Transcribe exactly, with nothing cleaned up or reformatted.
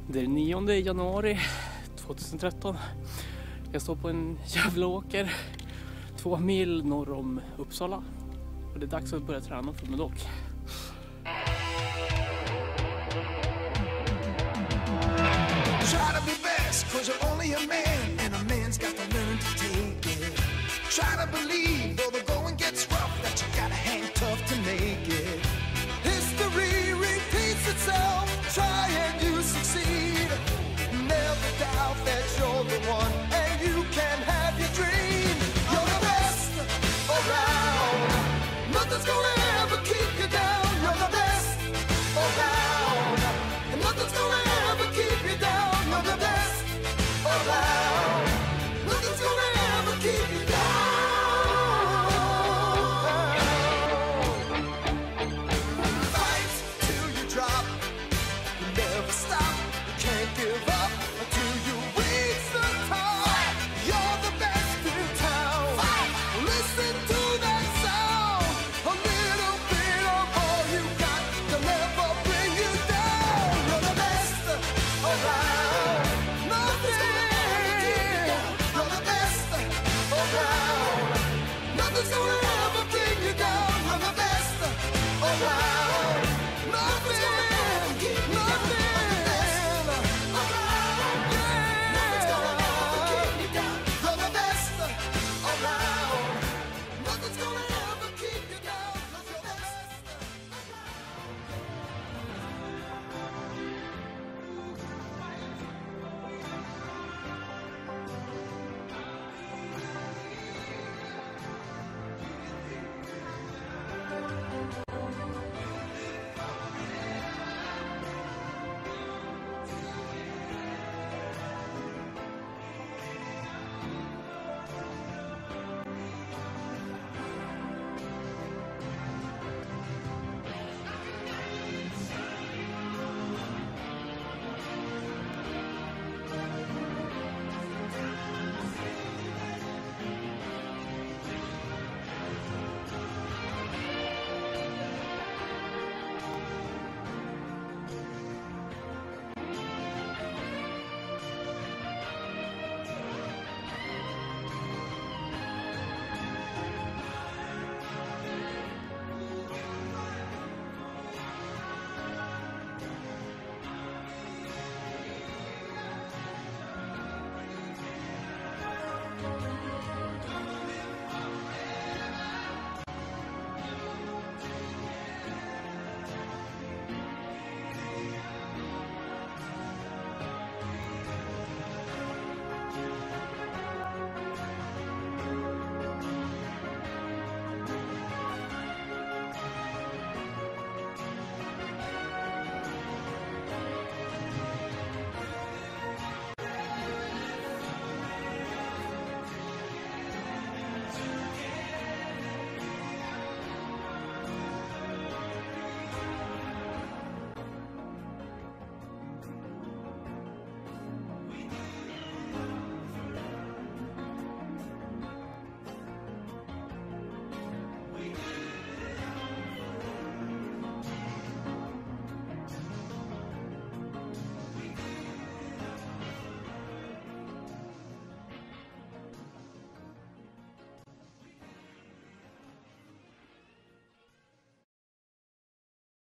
Det är nionde januari tjugohundratretton. Jag står på en jävla åker två mil norr om Uppsala. Och det är dags att börja träna för Medoc. Try to be best, cause you're only a man, and a man's got to learn to take it. Try to believe